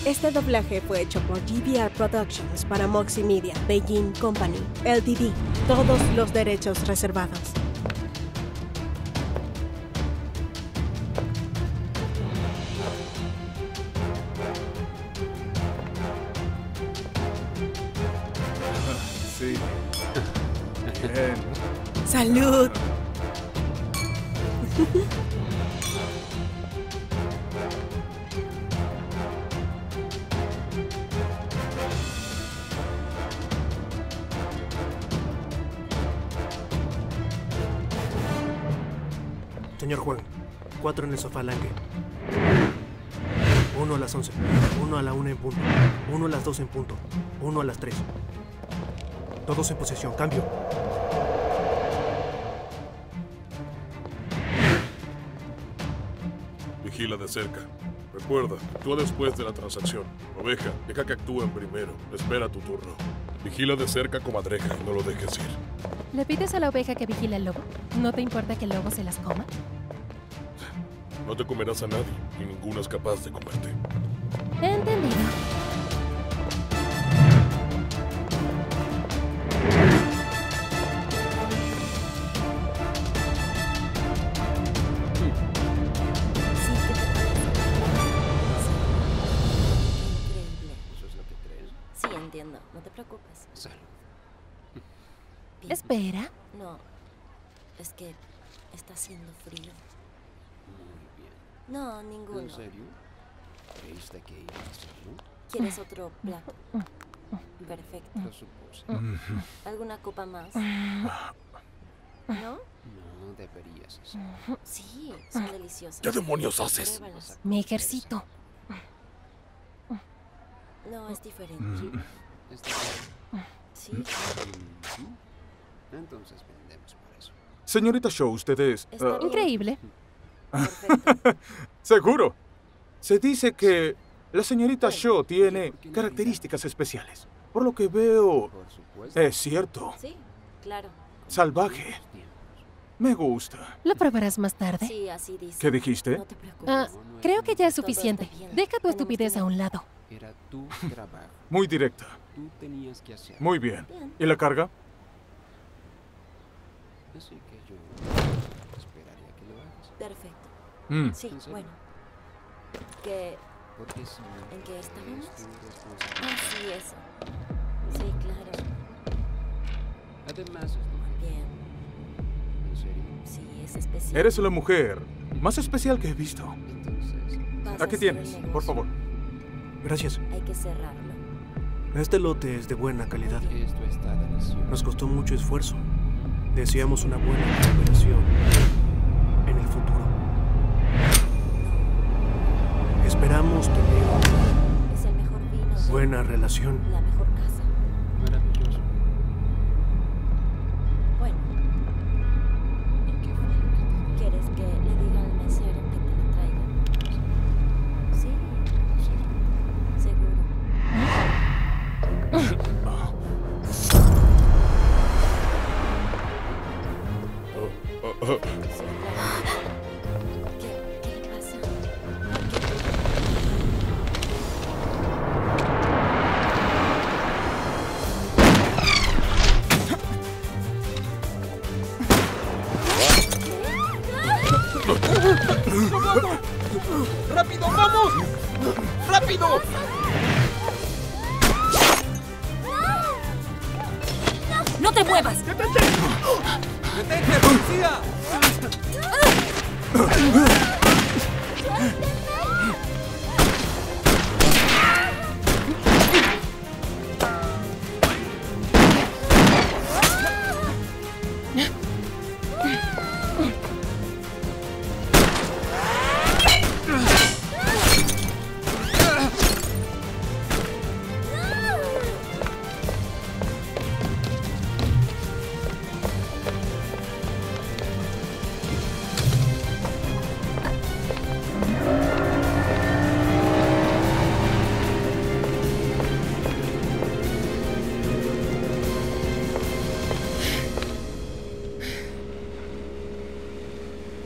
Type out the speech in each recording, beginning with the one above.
Este doblaje fue hecho por GVR Productions para Moxie Media, Beijing Company, Ltd. Todos los derechos reservados. Sí. Bien. ¡Salud! Señor Juan, 4 en el sofá Lange. 1 a las 11, 1 a la 1 en punto, 1 a las 2 en punto, 1 a las 3. Todos en posición, cambio. Vigila de cerca. Recuerda, actúa después de la transacción. Oveja, deja que actúen primero. Espera tu turno. Vigila de cerca, comadreja, y no lo dejes ir. ¿Le pides a la oveja que vigile al lobo? ¿No te importa que el lobo se las coma? No te comerás a nadie, y ninguno es capaz de comerte. Entendido. Sí, ¿qué te parece? Increíble. ¿Eso es lo que crees? Sí, entiendo. No te preocupes. Salud. Bien. Espera. No, es que está haciendo frío. Muy bien. No, ninguno. ¿En serio? ¿Creíste que iba a hacerlo? ¿Quieres otro plato? Perfecto. Lo supuse. ¿Alguna copa más? ¿No? No deberías hacerlo. Sí, son deliciosas. ¿Qué demonios haces? Pruébalas. Me ejercito. No, es diferente. Está bien. Sí, Ujú. Entonces vendemos por eso. Señorita Shaw, usted es... está bien. Increíble. Perfecto. Seguro. Se dice que la señorita Shaw tiene características especiales. Por lo que veo, Por supuesto. es cierto. Sí, claro. Salvaje. Tiempos. Me gusta. ¿Lo probarás más tarde? Sí, así dice. ¿Qué dijiste? No te preocupes. Ah, creo que ya es Todo está suficiente. bien. Deja tu Tenemos estupidez a dinero. un lado. Era tu trabajo. Muy directa. Tú tenías que hacerlo. Muy bien. Bien. ¿Y la carga? Así que yo esperaría que lo hagas. Perfecto. Sí, ¿En serio? bueno. ¿Qué? Porque si no, ¿En qué estábamos? es tu Ah, responsabilidad. sí, eso. Sí, claro. Además, es tu jefe. Bien. ¿En serio? Sí, es especial. Eres la mujer más especial que he visto. Entonces, Vas a Aquí hacer tienes, el por negocio. favor. Gracias. Hay que cerrarlo. Este lote es de buena calidad. esto está delicioso. Nos costó mucho esfuerzo. Deseamos una buena recuperación en el futuro. Esperamos tener Es el mejor vino. de buena relación. La mejor casa. Maravilloso. Bueno, ¿Y qué fue lo que te dije? ¿quieres que le diga al mesero que te lo traiga? Sí, ¿En serio? seguro. Sí, claro. ¿Qué le pasa? ¡Rápido, vamos! ¡Rápido! ¡No te muevas! ¡Detente, policía!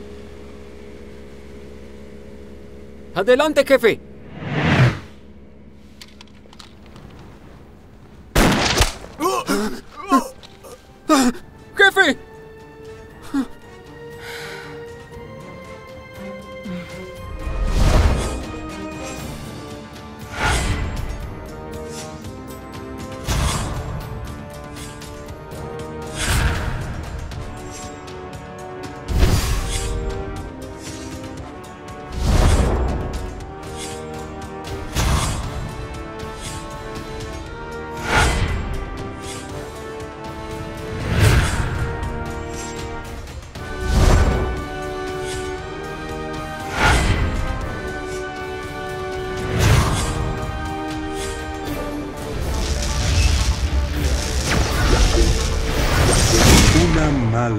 Adelante, jefe.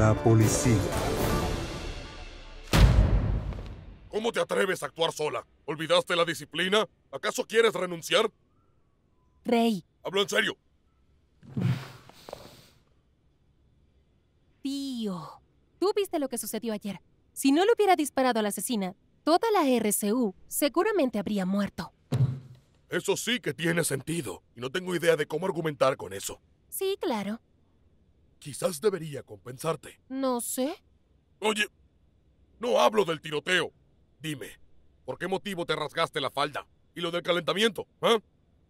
la policía. ¿Cómo te atreves a actuar sola? ¿Olvidaste la disciplina? ¿Acaso quieres renunciar? Rey. Hablo en serio. Tío, tú viste lo que sucedió ayer. Si no le hubiera disparado a la asesina, toda la RCU seguramente habría muerto. Eso sí que tiene sentido. Y no tengo idea de cómo argumentar con eso. Sí, claro. Quizás debería compensarte. No sé. Oye, no hablo del tiroteo. Dime, ¿por qué motivo te rasgaste la falda? ¿Y lo del calentamiento? ¿Ah?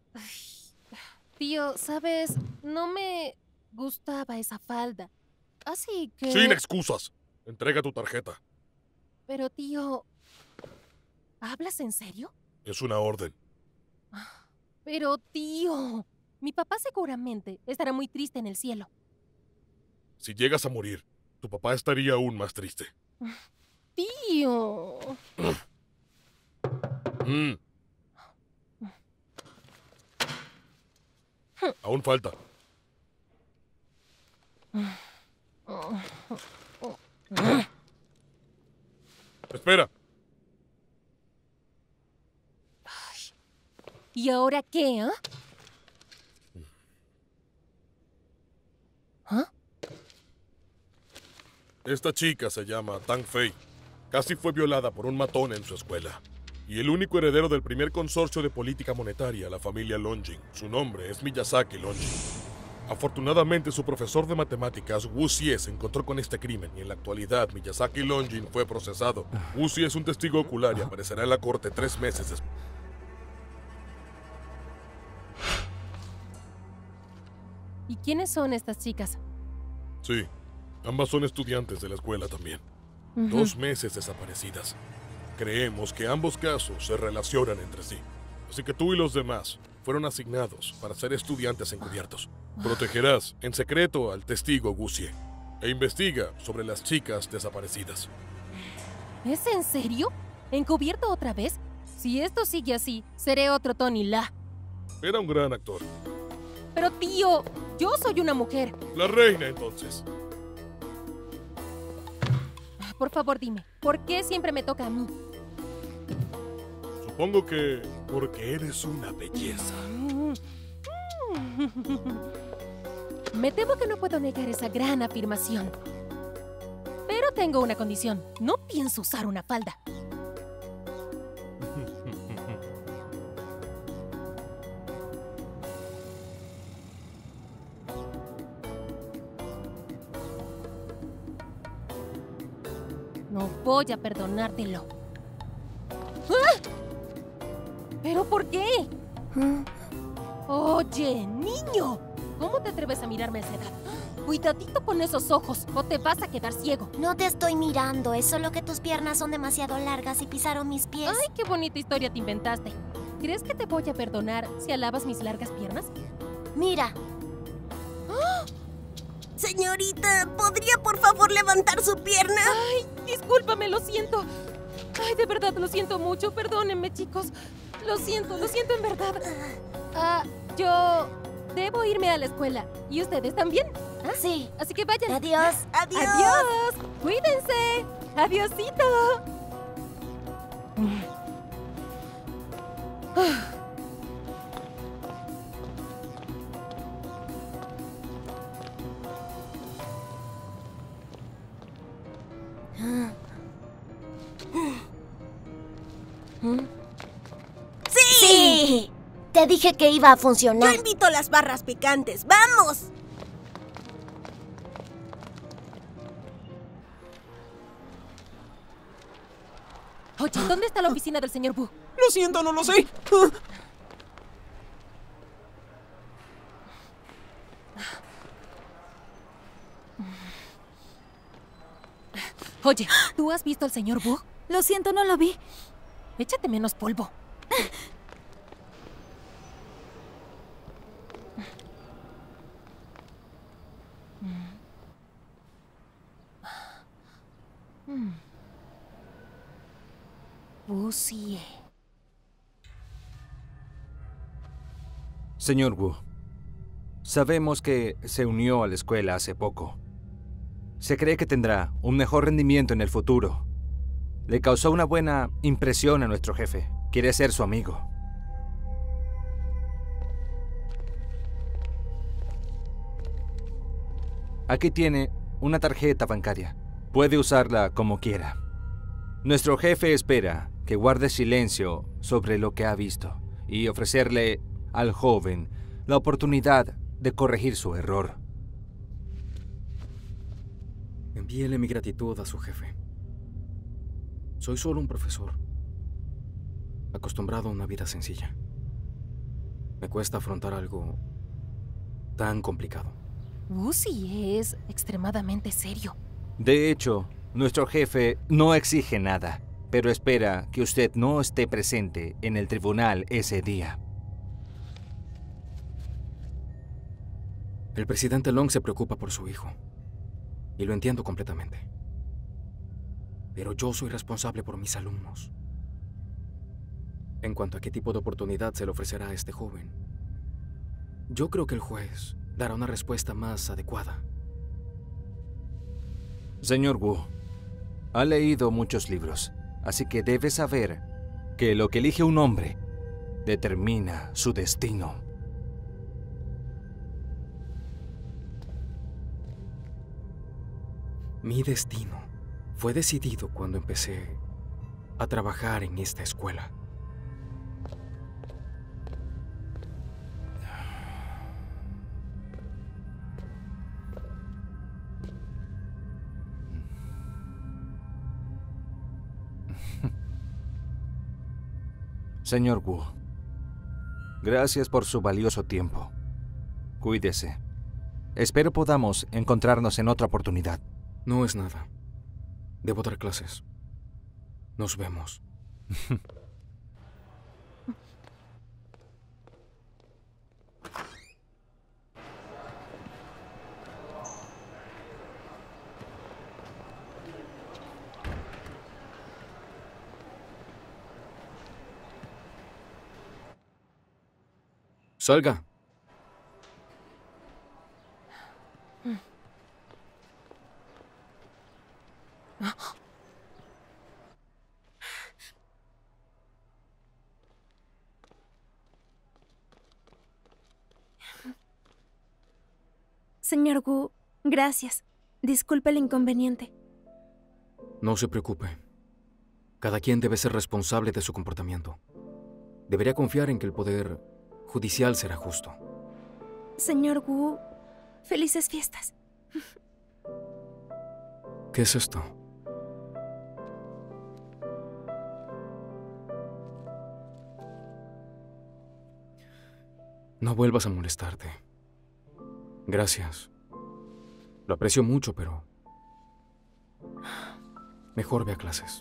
Tío, ¿sabes? No me gustaba esa falda. Así que... Sin excusas. Entrega tu tarjeta. Pero, tío... ¿Hablas en serio? Es una orden. Pero, tío... Mi papá seguramente estará muy triste en el cielo. Si llegas a morir, tu papá estaría aún más triste. Tío... Aún falta. Espera. ¿Y ahora qué, ah? ¿Ah? Esta chica se llama Tang Fei. Casi fue violada por un matón en su escuela. Y el único heredero del primer consorcio de política monetaria, la familia Longjing. Su nombre es Miyazaki Longjing. Afortunadamente, su profesor de matemáticas, Wu Xie, se encontró con este crimen y en la actualidad Miyazaki Longjing fue procesado. Wu Xie es un testigo ocular y aparecerá en la corte 3 meses después. ¿Y quiénes son estas chicas? Sí, ambas son estudiantes de la escuela también. 2 meses desaparecidas. Creemos que ambos casos se relacionan entre sí. Así que tú y los demás fueron asignados para ser estudiantes encubiertos. Protegerás en secreto al testigo Wu Xie e investiga sobre las chicas desaparecidas. ¿Es en serio? ¿Encubierto otra vez? Si esto sigue así, seré otro Tony La. Era un gran actor. Pero tío, yo soy una mujer. La reina, entonces. Por favor, dime, ¿por qué siempre me toca a mí? Supongo que porque eres una belleza. Me temo que no puedo negar esa gran afirmación. Pero tengo una condición. No pienso usar una falda. No voy a perdonártelo. ¡Ah! ¿Pero por qué? Oye, niño, ¿cómo te atreves a mirarme a esa edad? Cuidadito con esos ojos o te vas a quedar ciego. No te estoy mirando, es solo que tus piernas son demasiado largas y pisaron mis pies. Ay, qué bonita historia te inventaste. ¿Crees que te voy a perdonar si alabas mis largas piernas? Mira. ¡Oh! Señorita, ¿podría por favor levantar su pierna? Ay, discúlpame, lo siento. Ay, de verdad, lo siento mucho. Perdónenme, chicos. Lo siento en verdad. Yo debo irme a la escuela. ¿Y ustedes también? ¿Ah? Sí. Así que vayan. Adiós. Adiós. Adiós. Cuídense. Adiosito. ¡Sí! Te dije que iba a funcionar. Yo invito las barras picantes. ¡Vamos! Oye, ¿dónde está la oficina del señor Wu? Lo siento, no lo sé. Oye, ¿tú has visto al señor Wu? Lo siento, no lo vi. Échate menos polvo. Wu Xie. Señor Wu, sabemos que se unió a la escuela hace poco. Se cree que tendrá un mejor rendimiento en el futuro. Le causó una buena impresión a nuestro jefe. Quiere ser su amigo. Aquí tiene una tarjeta bancaria. Puede usarla como quiera. Nuestro jefe espera que guarde silencio sobre lo que ha visto y ofrecerle al joven la oportunidad de corregir su error. Envíele mi gratitud a su jefe. Soy solo un profesor, acostumbrado a una vida sencilla. Me cuesta afrontar algo tan complicado. Sí es extremadamente serio. De hecho, nuestro jefe no exige nada, pero espera que usted no esté presente en el tribunal ese día. El presidente Long se preocupa por su hijo, y lo entiendo completamente. Pero yo soy responsable por mis alumnos. En cuanto a qué tipo de oportunidad se le ofrecerá a este joven, yo creo que el juez dará una respuesta más adecuada. Señor Wu, ha leído muchos libros, así que debe saber que lo que elige un hombre determina su destino. Mi destino fue decidido cuando empecé a trabajar en esta escuela. Señor Wu, gracias por su valioso tiempo. Cuídese. Espero podamos encontrarnos en otra oportunidad. No es nada. Debo dar clases. Nos vemos. Salga. Señor Wu, gracias. Disculpe el inconveniente. No se preocupe. Cada quien debe ser responsable de su comportamiento. Debería confiar en que el poder judicial será justo. Señor Wu, felices fiestas. ¿Qué es esto? No vuelvas a molestarte. Gracias. Lo aprecio mucho, pero mejor ve a clases.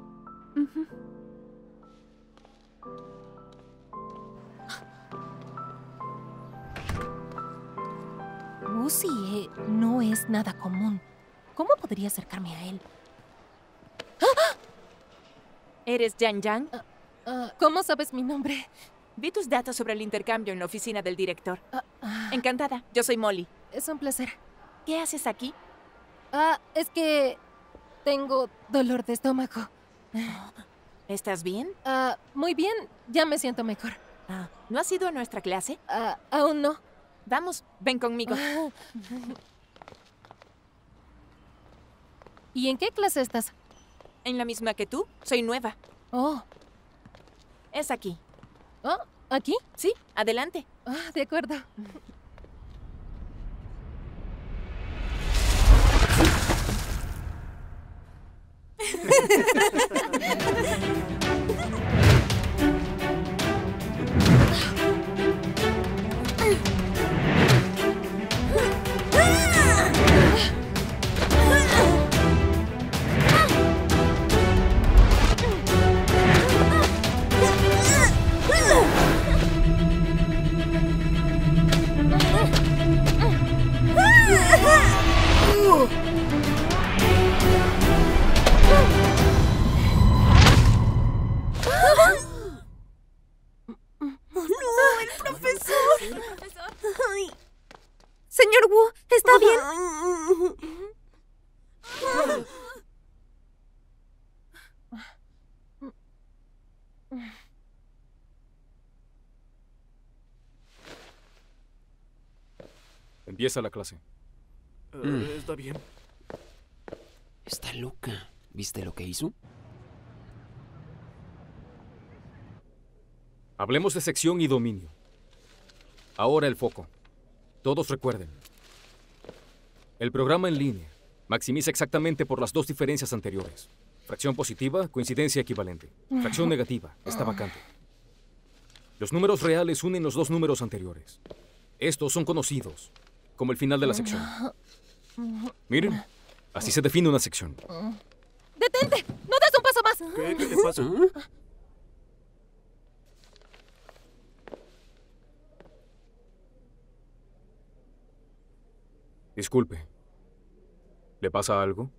Wuxie no es nada común. ¿Cómo podría acercarme a él? ¿Eres Yang Yang? ¿Cómo sabes mi nombre? Vi tus datos sobre el intercambio en la oficina del director. Encantada, yo soy Molly. Es un placer. ¿Qué haces aquí? Es que tengo dolor de estómago. ¿Estás bien? Muy bien, ya me siento mejor. ¿No has ido a nuestra clase? Aún no. Vamos, ven conmigo. ¿Y en qué clase estás? En la misma que tú. Soy nueva. Oh. Es aquí. Oh, ¿aquí? Sí, adelante. De acuerdo. Señor Wu, ¿está bien? Empieza la clase. Está bien. Está loca. ¿Viste lo que hizo? Hablemos de sección y dominio. Ahora el foco. Todos recuerden. El programa en línea maximiza exactamente por las dos diferencias anteriores. Fracción positiva, coincidencia equivalente. Fracción negativa, está vacante. Los números reales unen los dos números anteriores. Estos son conocidos como el final de la sección. Miren, así se define una sección. ¡Detente! ¡No des un paso más! ¿Qué le pasa? Disculpe. ¿Le pasa algo?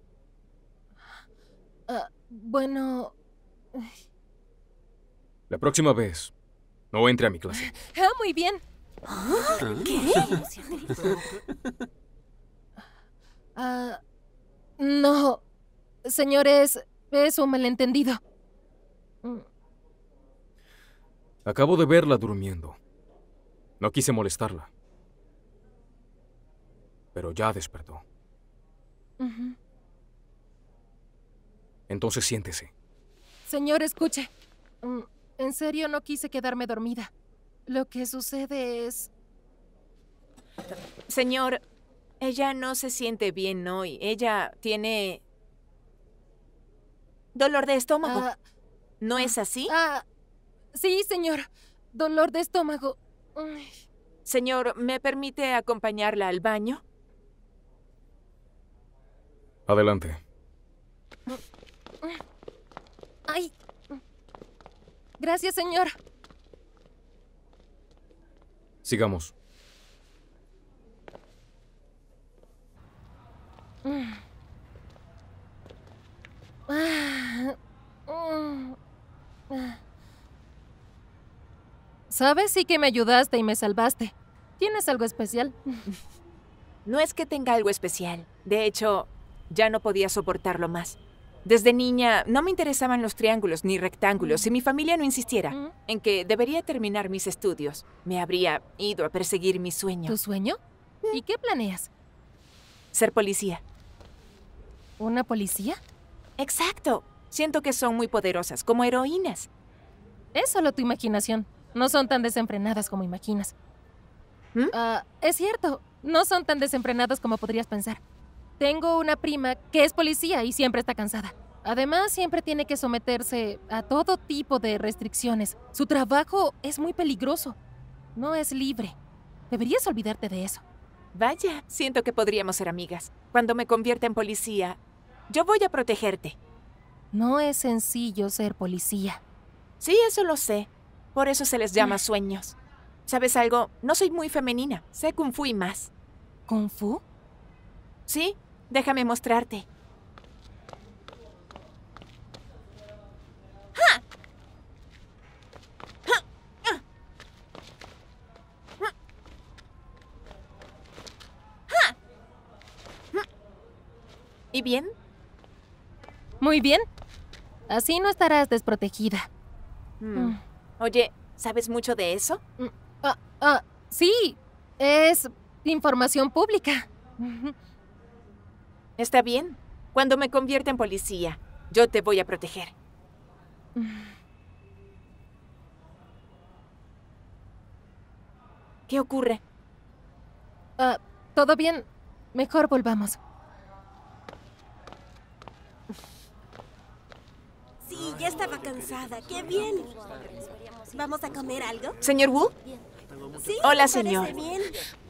Bueno... La próxima vez, no entre a mi clase. Muy bien. ¿Qué? No, señores, es un malentendido. Acabo de verla durmiendo. No quise molestarla. Pero ya despertó. Entonces siéntese. Señor, escuche. En serio, no quise quedarme dormida. Lo que sucede es... Señor, ella no se siente bien hoy. Ella tiene... dolor de estómago. ¿No es así? Sí, señor. Dolor de estómago. Señor, ¿me permite acompañarla al baño? Adelante. Ay. Gracias, señor. Sigamos. ¿Sabes? Sí que me ayudaste y me salvaste. ¿Tienes algo especial? No es que tenga algo especial. De hecho, ya no podía soportarlo más. Desde niña no me interesaban los triángulos ni rectángulos. Si mi familia no insistiera en que debería terminar mis estudios, me habría ido a perseguir mi sueño. ¿Tu sueño? ¿Y qué planeas? Ser policía. ¿Una policía? Exacto. Siento que son muy poderosas, como heroínas. Es solo tu imaginación. No son tan desenfrenadas como imaginas. Es cierto, no son tan desenfrenadas como podrías pensar. Tengo una prima que es policía y siempre está cansada. Además, siempre tiene que someterse a todo tipo de restricciones. Su trabajo es muy peligroso. No es libre. Deberías olvidarte de eso. Vaya, siento que podríamos ser amigas. Cuando me convierta en policía, yo voy a protegerte. No es sencillo ser policía. Sí, eso lo sé. Por eso se les llama sueños. ¿Sabes algo? No soy muy femenina. Sé Kung Fu y más. ¿Kung Fu? Sí, déjame mostrarte. ¡Ja! ¡Ja! ¡Ja! ¡Ja! ¿Y bien? Muy bien. Así no estarás desprotegida. Oye, ¿sabes mucho de eso? Sí, es información pública. Está bien. Cuando me convierta en policía, yo te voy a proteger. ¿Qué ocurre? Todo bien. Mejor volvamos. Sí, ya estaba cansada. ¡Qué bien! ¿Vamos a comer algo? ¿Señor Wu? Sí, hola, me señor. parece bien.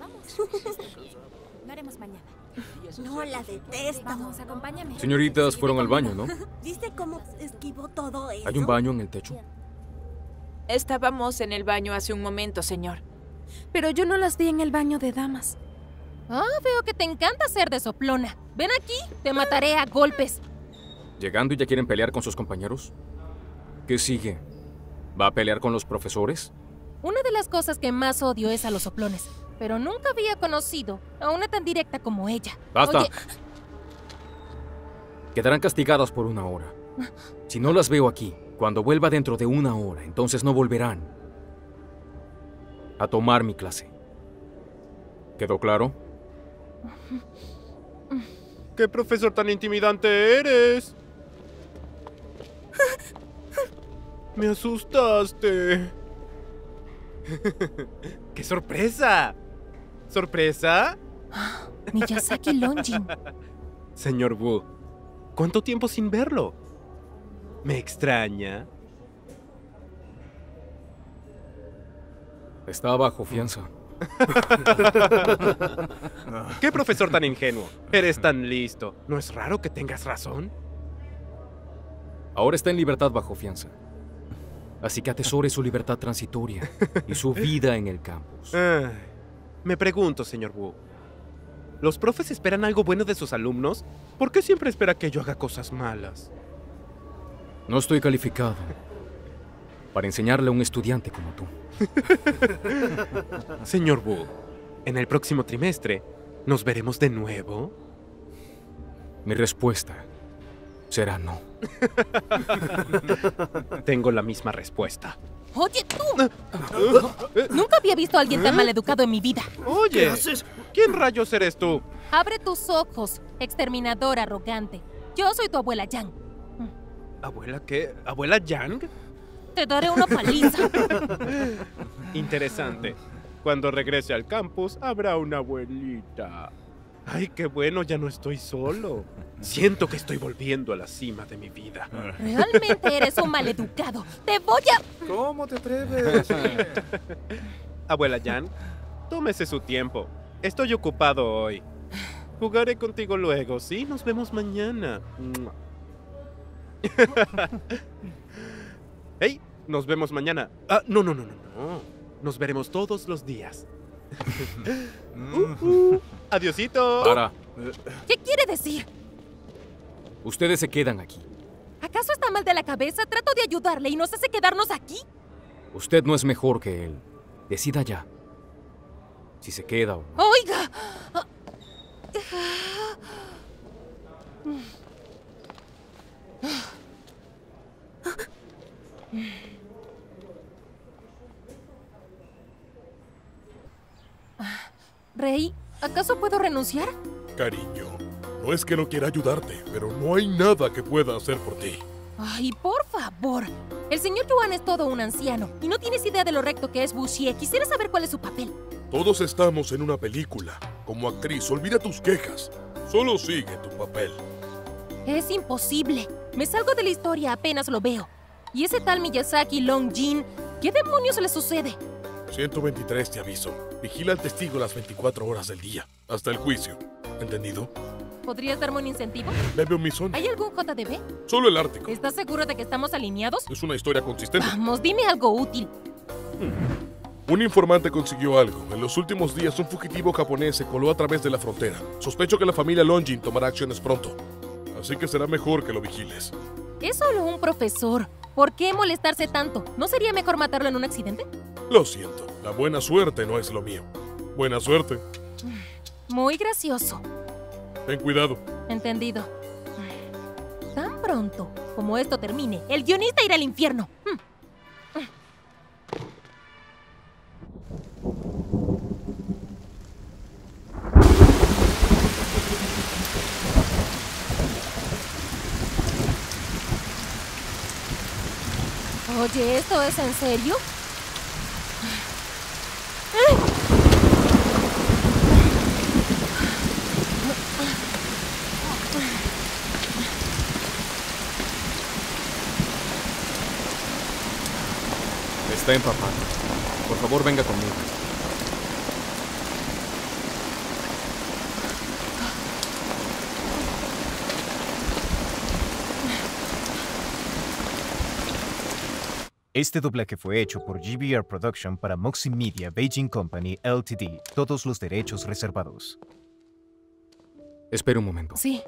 Lo haremos mañana. No, la detesto. Vamos, acompáñame. Señoritas fueron al baño, ¿no? ¿Viste cómo esquivó todo eso? ¿Hay un baño en el techo? Estábamos en el baño hace un momento, señor. Pero yo no las vi en el baño de damas. Veo que te encanta ser de soplona. Ven aquí, te mataré a golpes. ¿Llegando y ya quieren pelear con sus compañeros? ¿Qué sigue? ¿Va a pelear con los profesores? Una de las cosas que más odio es a los soplones. Pero nunca había conocido a una tan directa como ella. ¡Basta! Oye, Quedarán castigadas por 1 hora. Si no las veo aquí, cuando vuelva dentro de 1 hora, entonces no volverán a tomar mi clase. ¿Quedó claro? ¿Qué profesor tan intimidante eres? Me asustaste. ¡Qué sorpresa! ¿Sorpresa? Miyazaki Longjin. Señor Wu, ¿cuánto tiempo sin verlo? ¿Me extraña? Está bajo fianza. ¿Qué profesor tan ingenuo? Eres tan listo. ¿No es raro que tengas razón? Ahora está en libertad bajo fianza. Así que atesore su libertad transitoria y su vida en el campus. Me pregunto, señor Wu. ¿Los profes esperan algo bueno de sus alumnos? ¿Por qué siempre espera que yo haga cosas malas? No estoy calificado para enseñarle a un estudiante como tú. Señor Wu, en el próximo trimestre, ¿nos veremos de nuevo? Mi respuesta será no. Tengo la misma respuesta. ¡Oye, tú! Nunca había visto a alguien tan maleducado en mi vida. Oye, ¿qué haces? ¿Quién rayos eres tú? Abre tus ojos, exterminador arrogante. Yo soy tu abuela Yang. ¿Abuela qué? ¿Abuela Yang? Te daré una paliza. Interesante. Cuando regrese al campus, habrá una abuelita. Ay, qué bueno, ya no estoy solo. Siento que estoy volviendo a la cima de mi vida. Realmente eres un maleducado. Te voy a... ¿Cómo te atreves? Abuela Yang, tómese su tiempo. Estoy ocupado hoy. Jugaré contigo luego, ¿sí? Nos vemos mañana. ¡Hey! Nos vemos mañana. Ah, no. Nos veremos todos los días. Adiosito. Para. ¿Qué quiere decir? Ustedes se quedan aquí. ¿Acaso está mal de la cabeza? Trato de ayudarle y nos hace quedarnos aquí. Usted no es mejor que él. Decida ya. Si se queda o no. ¡Oiga! Rey, ¿acaso puedo renunciar? Cariño, no es que no quiera ayudarte, pero no hay nada que pueda hacer por ti. Ay, por favor. El señor Yuan es todo un anciano y no tienes idea de lo recto que es Wuxie. Quisiera saber cuál es su papel. Todos estamos en una película. Como actriz, olvida tus quejas. Solo sigue tu papel. Es imposible. Me salgo de la historia apenas lo veo. ¿Y ese tal Miyazaki Longjin? ¿Qué demonios le sucede? 123, te aviso. Vigila al testigo las 24 horas del día. Hasta el juicio. ¿Entendido? ¿Podrías darme un incentivo? Bebe un misón. ¿Hay algún JDB? Solo el Ártico. ¿Estás seguro de que estamos alineados? Es una historia consistente. Vamos, dime algo útil. Un informante consiguió algo. En los últimos días, un fugitivo japonés se coló a través de la frontera. Sospecho que la familia Longjin tomará acciones pronto. Así que será mejor que lo vigiles. Es solo un profesor. ¿Por qué molestarse tanto? ¿No sería mejor matarlo en un accidente? Lo siento. La buena suerte no es lo mío. Buena suerte. Muy gracioso. Ten cuidado. Entendido. Tan pronto como esto termine, el guionista irá al infierno. Oye, ¿esto es en serio? Está empapado. Por favor, venga conmigo. Este doblaje fue hecho por GBR Production para Moxie Media Beijing Company Ltd. Todos los derechos reservados. Espera un momento. Sí.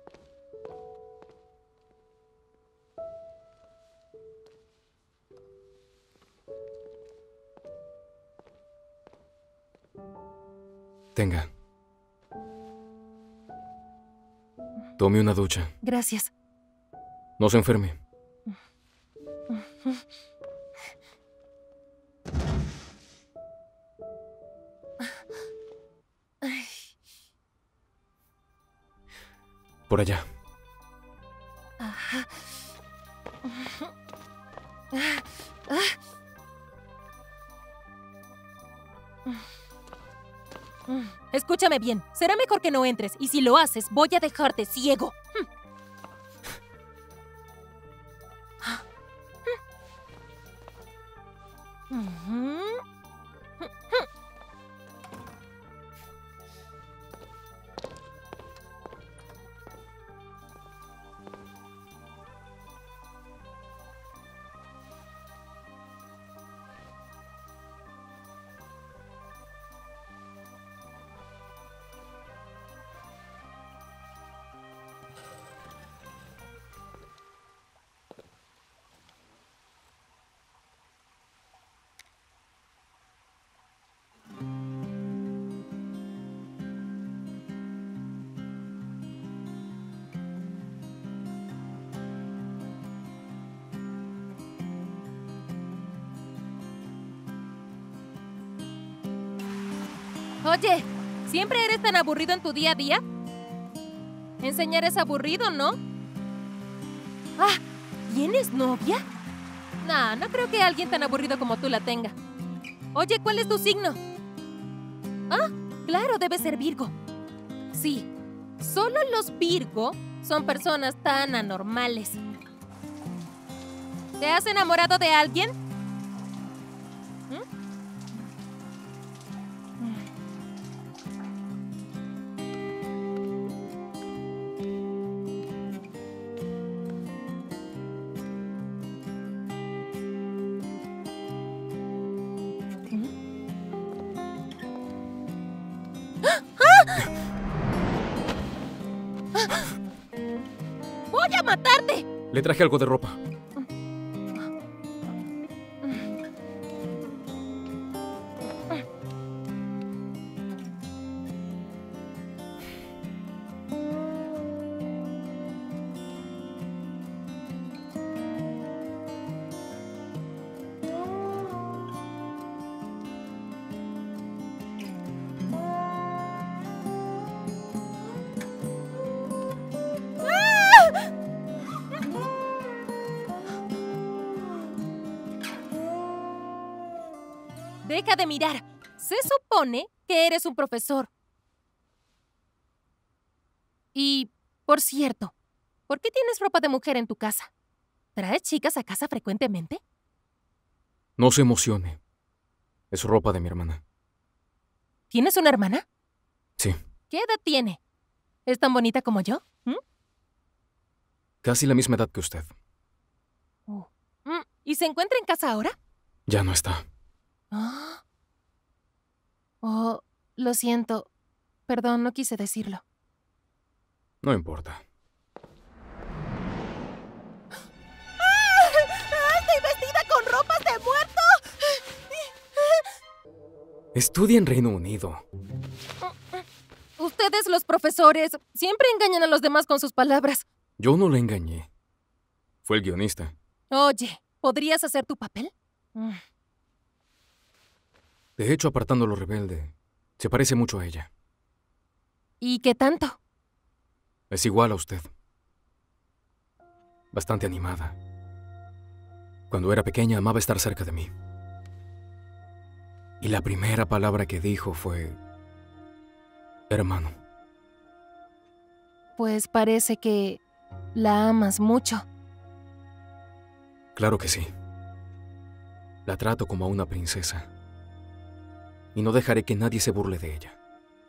Tenga. Tome una ducha. Gracias. No se enferme. Por allá. Ajá. Escúchame bien, será mejor que no entres, y si lo haces, voy a dejarte ciego. Oye, ¿siempre eres tan aburrido en tu día a día? Enseñar es aburrido, ¿no? Ah, ¿tienes novia? Nah, no creo que alguien tan aburrido como tú la tenga. Oye, ¿cuál es tu signo? Ah, claro, debe ser Virgo. Sí, solo los Virgo son personas tan anormales. ¿Te has enamorado de alguien? ¡Voy a matarte! Le traje algo de ropa. Deja de mirar. Se supone que eres un profesor. Y, por cierto, ¿por qué tienes ropa de mujer en tu casa? ¿Traes chicas a casa frecuentemente? No se emocione. Es ropa de mi hermana. ¿Tienes una hermana? Sí. ¿Qué edad tiene? ¿Es tan bonita como yo? Casi la misma edad que usted. ¿Y se encuentra en casa ahora? Ya no está. Oh, lo siento. Perdón, no quise decirlo. No importa. ¡Estoy vestida con ropas de muerto! Estudia en Reino Unido. Ustedes, los profesores, siempre engañan a los demás con sus palabras. Yo no le engañé. Fue el guionista. Oye, ¿podrías hacer tu papel? De hecho, Apartando lo rebelde, se parece mucho a ella. ¿Y qué tanto? Es igual a usted. Bastante animada. Cuando era pequeña amaba estar cerca de mí. Y la primera palabra que dijo fue... hermano. Pues parece que la amas mucho. Claro que sí. La trato como a una princesa. Y no dejaré que nadie se burle de ella.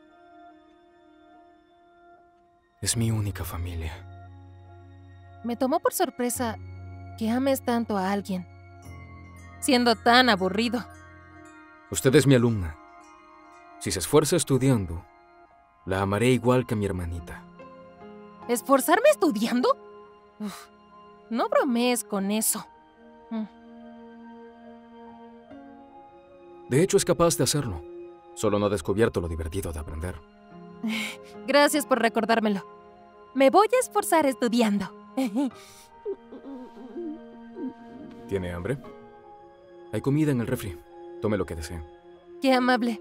Es mi única familia. Me tomó por sorpresa que ames tanto a alguien, siendo tan aburrido. Usted es mi alumna. Si se esfuerza estudiando, la amaré igual que a mi hermanita. ¿Esforzarme estudiando? Uf, no bromees con eso. De hecho, es capaz de hacerlo. Solo no ha descubierto lo divertido de aprender. Gracias por recordármelo. Me voy a esforzar estudiando. ¿Tiene hambre? Hay comida en el refri. Tome lo que desee. Qué amable.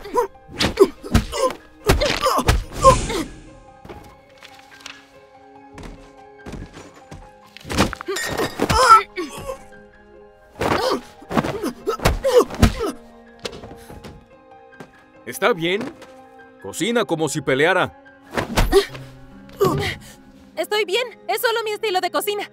¿Está bien? Cocina como si peleara. Estoy bien. Es solo mi estilo de cocina.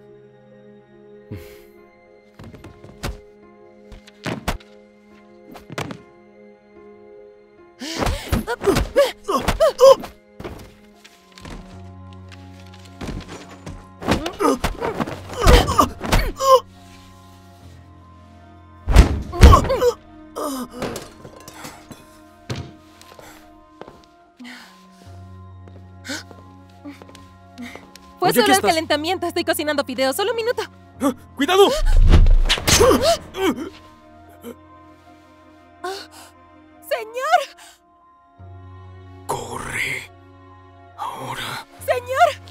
Fue Oye, solo ¿qué el estás? calentamiento. Estoy cocinando fideos. Solo un minuto. ¡Cuidado! ¡Señor! ¡Corre! Ahora. ¡Señor!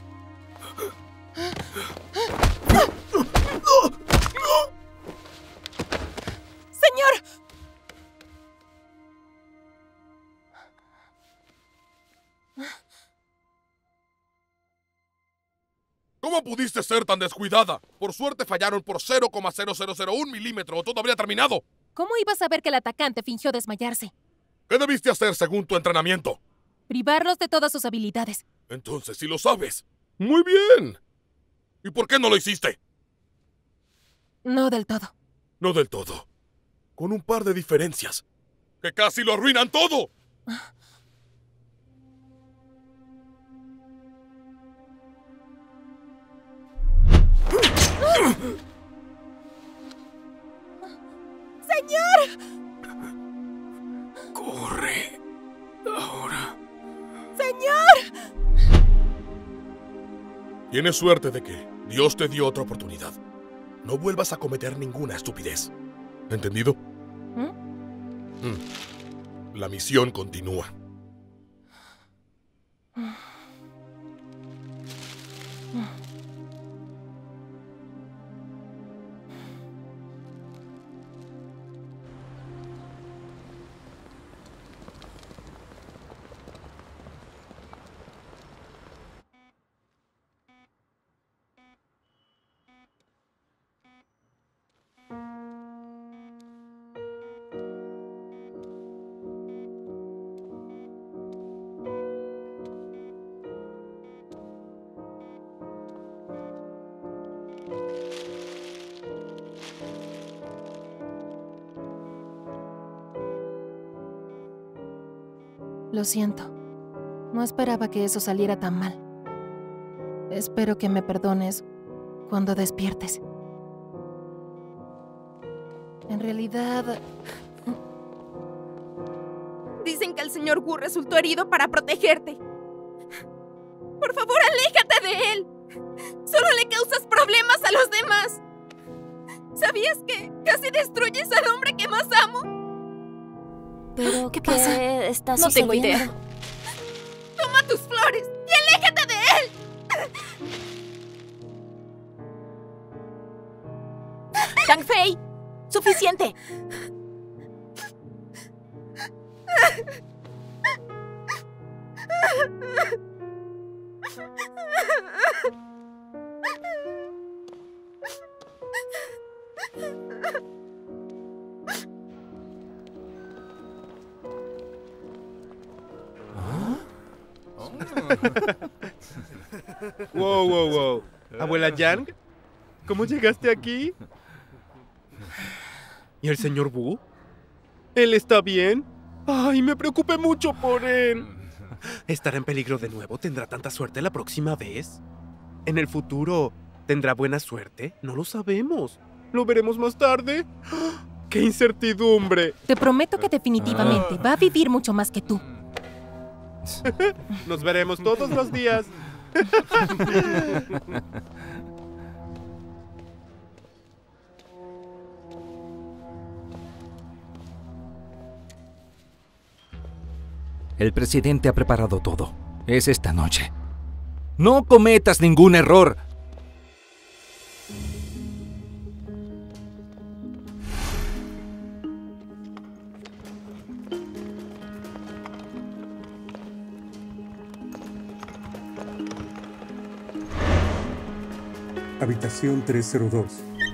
¡Señor! ¿Cómo pudiste ser tan descuidada? Por suerte fallaron por 0,0001 milímetro o todo habría terminado. ¿Cómo ibas a saber que el atacante fingió desmayarse? ¿Qué debiste hacer según tu entrenamiento? Privarlos de todas sus habilidades. Entonces, si lo sabes. ¡Muy bien! ¿Y por qué no lo hiciste? No del todo. No del todo. Con un par de diferencias. ¡Que casi lo arruinan todo! ¡Señor! ¡Corre! Ahora. ¡Señor! Tienes suerte de que Dios te dio otra oportunidad. No vuelvas a cometer ninguna estupidez. ¿Entendido? La misión continúa. Lo siento. No esperaba que eso saliera tan mal. Espero que me perdones cuando despiertes. En realidad... Dicen que el señor Wu resultó herido para protegerte. Por favor, aléjate de él. Solo le causas problemas a los demás. ¿Sabías que casi destruyes al hombre que más amo? ¿Pero ¿Qué pasa? está No tengo sucediendo? idea. Toma tus flores y aléjate de él. Tang Fei, suficiente. Wow, wow, wow. Abuela Yang, ¿cómo llegaste aquí? ¿Y el señor Wu? ¿Él está bien? Ay, me preocupé mucho por él. ¿Estará en peligro de nuevo? ¿Tendrá tanta suerte la próxima vez? ¿En el futuro tendrá buena suerte? No lo sabemos. ¿Lo veremos más tarde? ¡Qué incertidumbre! Te prometo que definitivamente va a vivir mucho más que tú. Nos veremos todos los días. El presidente ha preparado todo. Es esta noche. No cometas ningún error. Habitación 302.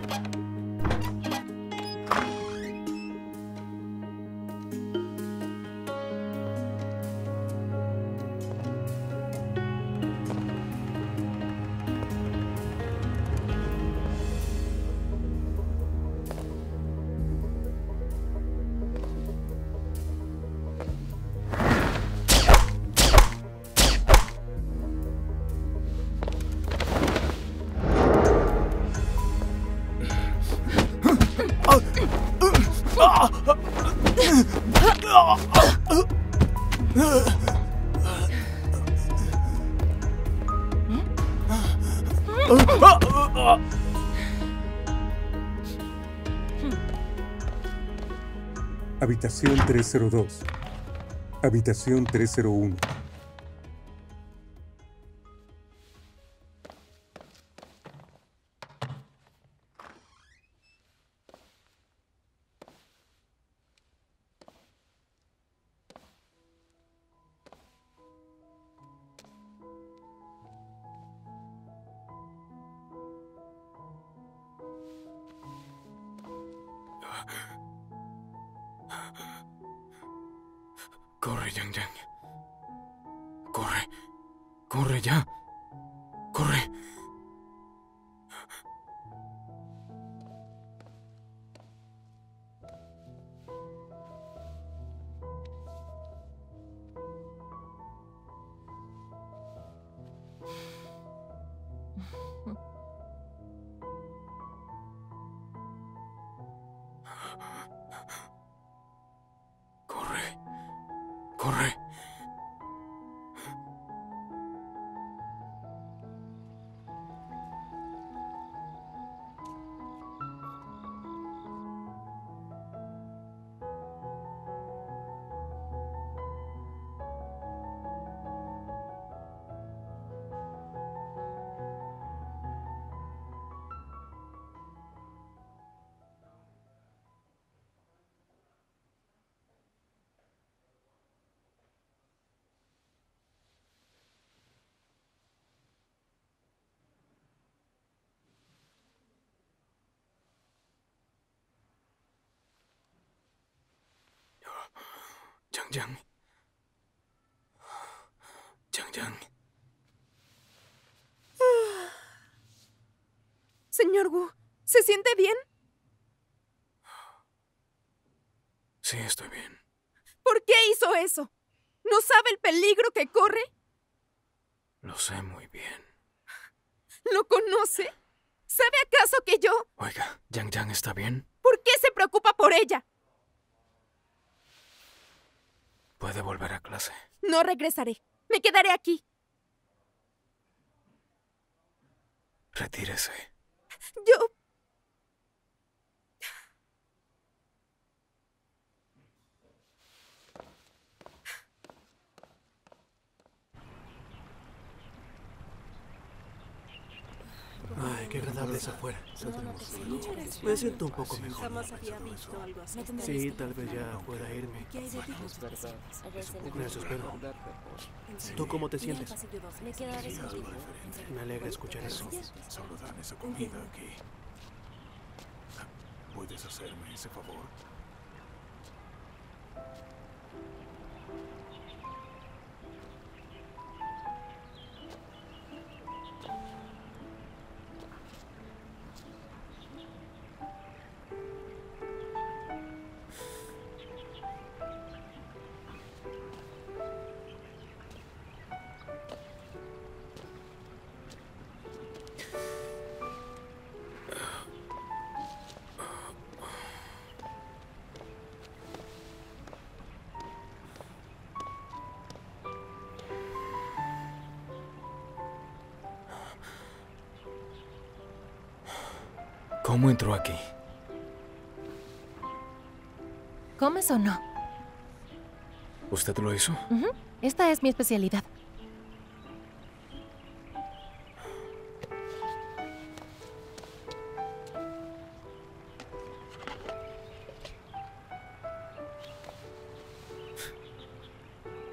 Habitación 302. Habitación 301. Corre, Yang Yang. Corre. Corre ya. Corre. Corre. Yang Yang. Yang Yang. Señor Wu, ¿se siente bien? Sí, estoy bien. ¿Por qué hizo eso? ¿No sabe el peligro que corre? Lo sé muy bien. ¿Lo conoce? ¿Sabe acaso que yo? Oiga, ¿Yang Yang está bien? ¿Por qué se preocupa por ella? Puede volver a clase. No regresaré. Me quedaré aquí. Retírese. Yo... Ay, qué agradable es afuera. Me siento un poco mejor. Sí, tal vez ya pueda irme. Eso espero. ¿Tú cómo te sientes? Me alegra escuchar eso. Solo dan esa comida aquí. ¿Puedes hacerme ese favor? ¿Cómo entró aquí? ¿Comes o no? ¿Usted lo hizo? Esta es mi especialidad.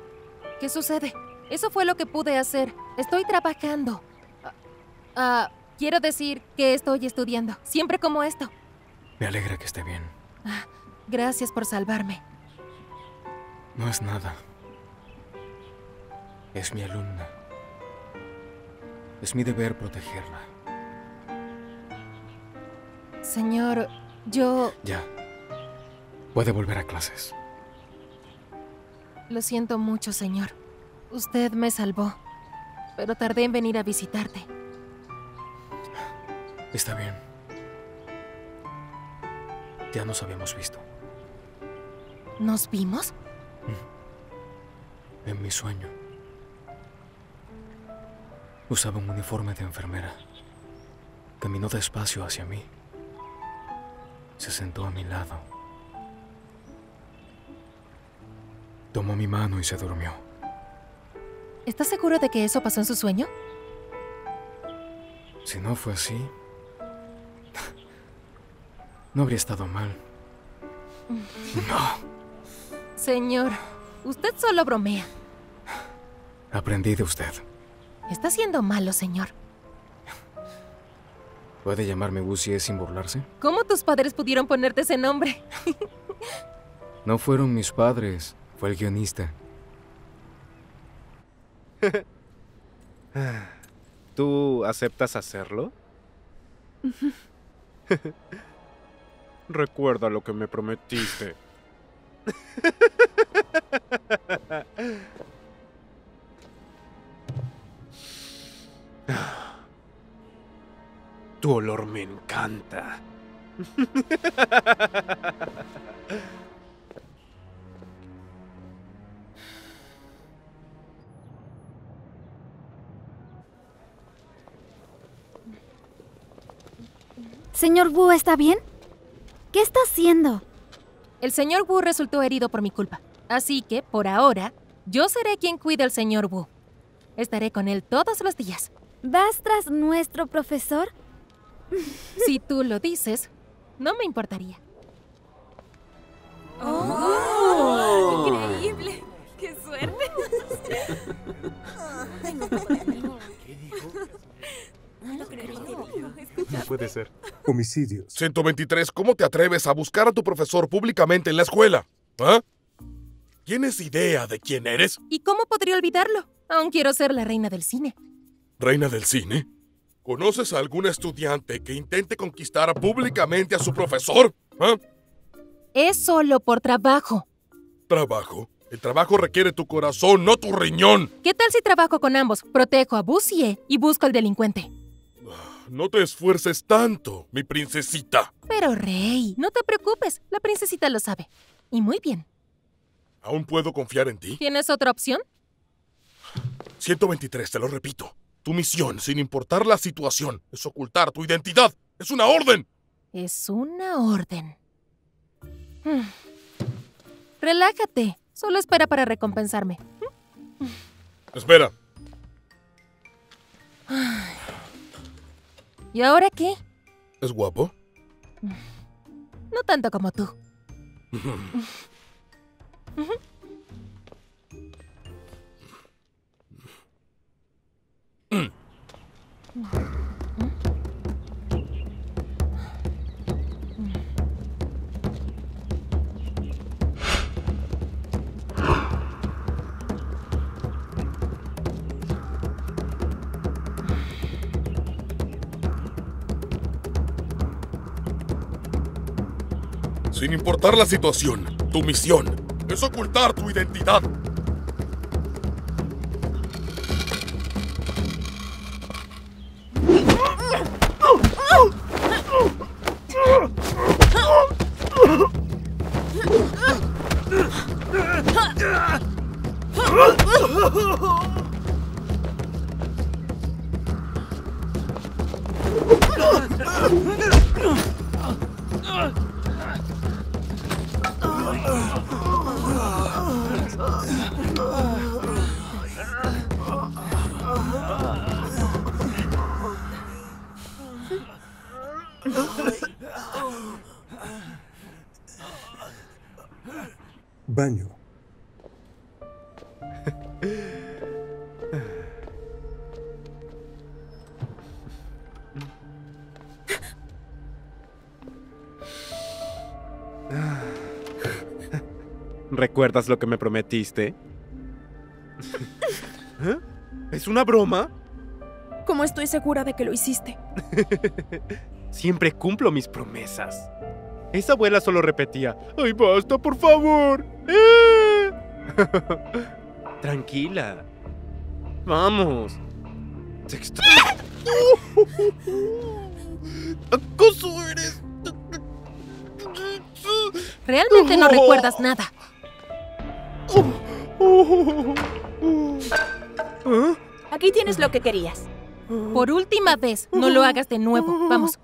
¿Qué sucede? Eso fue lo que pude hacer. Estoy trabajando. quiero decir que estoy estudiando, siempre como esto. Me alegra que esté bien. Gracias por salvarme. No es nada. Es mi alumna. Es mi deber protegerla. Señor, yo... Ya. Puede volver a clases. Lo siento mucho, señor. Usted me salvó, pero tardé en venir a visitarte. Está bien. Ya nos habíamos visto. ¿Nos vimos? En mi sueño. Usaba un uniforme de enfermera. Caminó despacio hacia mí. Se sentó a mi lado. Tomó mi mano y se durmió. ¿Estás seguro de que eso pasó en su sueño? Si no fue así, no habría estado mal. No. Señor, usted solo bromea. Aprendí de usted. Está siendo malo, señor. ¿Puede llamarme Busie sin burlarse? ¿Cómo tus padres pudieron ponerte ese nombre? No fueron mis padres, fue el guionista. ¿Tú aceptas hacerlo? Recuerda lo que me prometiste. Tu olor me encanta. Señor Wu, ¿está bien? ¿Qué está haciendo? El señor Wu resultó herido por mi culpa. Así que, por ahora, yo seré quien cuide al señor Wu. Estaré con él todos los días. ¿Vas tras nuestro profesor? Si tú lo dices, no me importaría. ¡Oh! ¡Increíble! ¡Qué suerte! ¿Qué dijo? No puede ser. Homicidios. 123, ¿cómo te atreves a buscar a tu profesor públicamente en la escuela? ¿Ah? ¿Tienes idea de quién eres? ¿Y cómo podría olvidarlo? Aún quiero ser la reina del cine. ¿Reina del cine? ¿Conoces a algún estudiante que intente conquistar públicamente a su profesor? ¿Ah? Es solo por trabajo. ¿Trabajo? El trabajo requiere tu corazón, no tu riñón. ¿Qué tal si trabajo con ambos? Protejo a Busie y busco al delincuente. No te esfuerces tanto, mi princesita. Pero, Rey, no te preocupes. La princesita lo sabe. Y muy bien. ¿Aún puedo confiar en ti? ¿Tienes otra opción? 123, te lo repito. Tu misión, sin importar la situación, es ocultar tu identidad. ¡Es una orden! Es una orden. Relájate. Solo espera para recompensarme. Espera. ¿Y ahora qué? ¿Es guapo? No tanto como tú. Sin importar la situación, tu misión es ocultar tu identidad. Baño. ¿Recuerdas lo que me prometiste? ¿Eh? ¿Es una broma? ¿Cómo estoy segura de que lo hiciste? Siempre cumplo mis promesas. Esa abuela solo repetía, ¡ay, basta, por favor! Tranquila. Vamos. Te extraño. ¡Acoso eres! Realmente no recuerdas nada. Aquí tienes lo que querías. Por última vez, no lo hagas de nuevo. Vamos.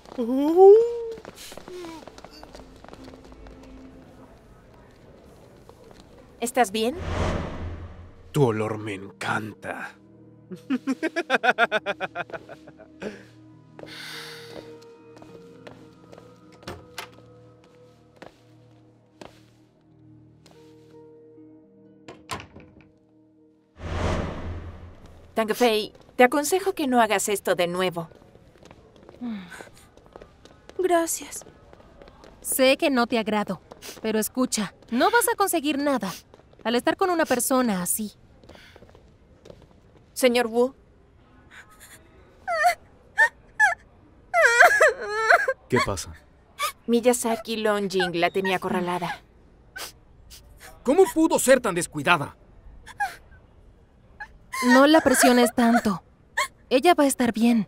¿Estás bien? Tu olor me encanta. Tang Fei, te aconsejo que no hagas esto de nuevo. Gracias. Sé que no te agrado, pero escucha, no vas a conseguir nada al estar con una persona así. Señor Wu. ¿Qué pasa? Miyazaki Longjing la tenía acorralada. ¿Cómo pudo ser tan descuidada? No la presiones tanto. Ella va a estar bien.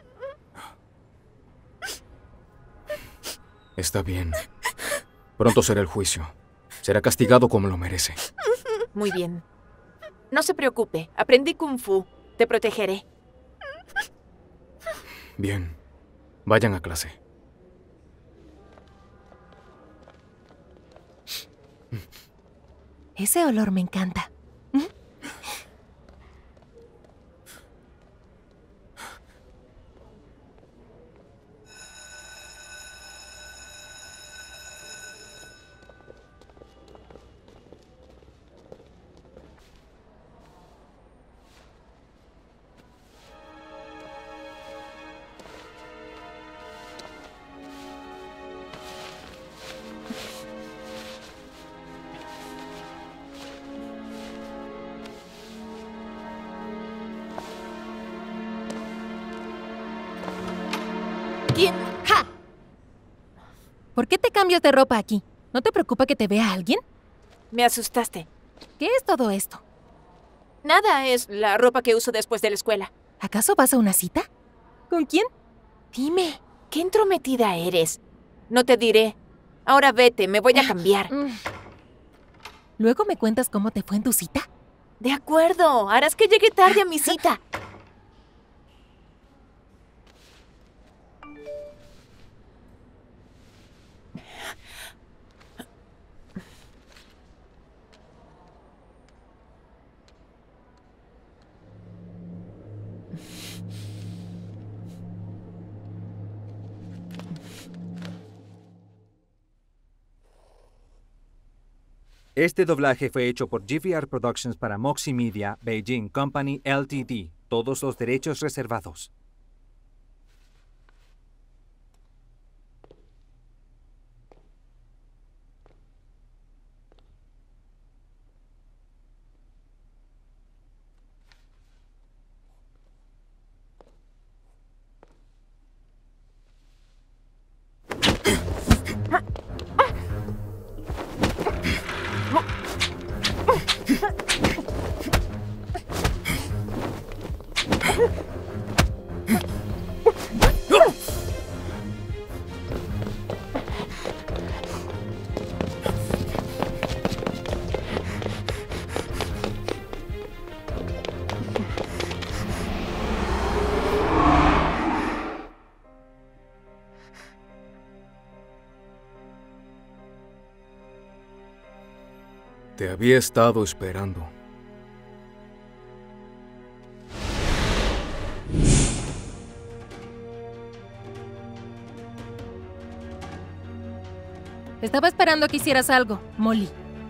Está bien. Pronto será el juicio. Será castigado como lo merece. Muy bien. No se preocupe. Aprendí Kung Fu. Te protegeré. Bien. Vayan a clase. Ese olor me encanta. ¿Quién? ¡Ja! ¿Por qué te cambias de ropa aquí? ¿No te preocupa que te vea alguien? Me asustaste. ¿Qué es todo esto? Nada, es la ropa que uso después de la escuela. ¿Acaso vas a una cita? ¿Con quién? Dime, ¿qué entrometida eres? No te diré. Ahora vete, me voy a cambiar. ¿Luego me cuentas cómo te fue en tu cita? De acuerdo, harás que llegue tarde a mi cita. Este doblaje fue hecho por GVR Productions para Moxie Media, Beijing Company Ltd. Todos los derechos reservados. Te había estado esperando. Estaba esperando que hicieras algo, Molly.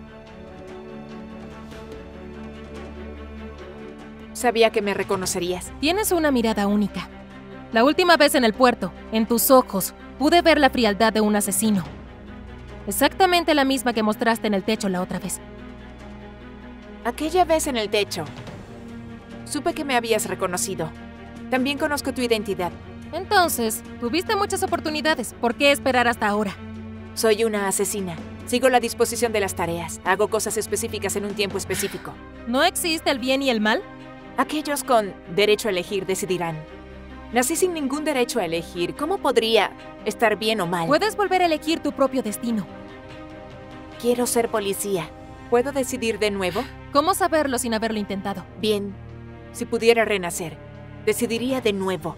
Sabía que me reconocerías. Tienes una mirada única. La última vez en el puerto, en tus ojos, pude ver la frialdad de un asesino. Exactamente la misma que mostraste en el techo la otra vez. Aquella vez en el techo. Supe que me habías reconocido. También conozco tu identidad. Entonces, tuviste muchas oportunidades. ¿Por qué esperar hasta ahora? Soy una asesina. Sigo la disposición de las tareas. Hago cosas específicas en un tiempo específico. ¿No existe el bien y el mal? Aquellos con derecho a elegir decidirán. Nací sin ningún derecho a elegir. ¿Cómo podría estar bien o mal? Puedes volver a elegir tu propio destino. Quiero ser policía. ¿Puedo decidir de nuevo? ¿Cómo saberlo sin haberlo intentado? Bien. Si pudiera renacer, decidiría de nuevo.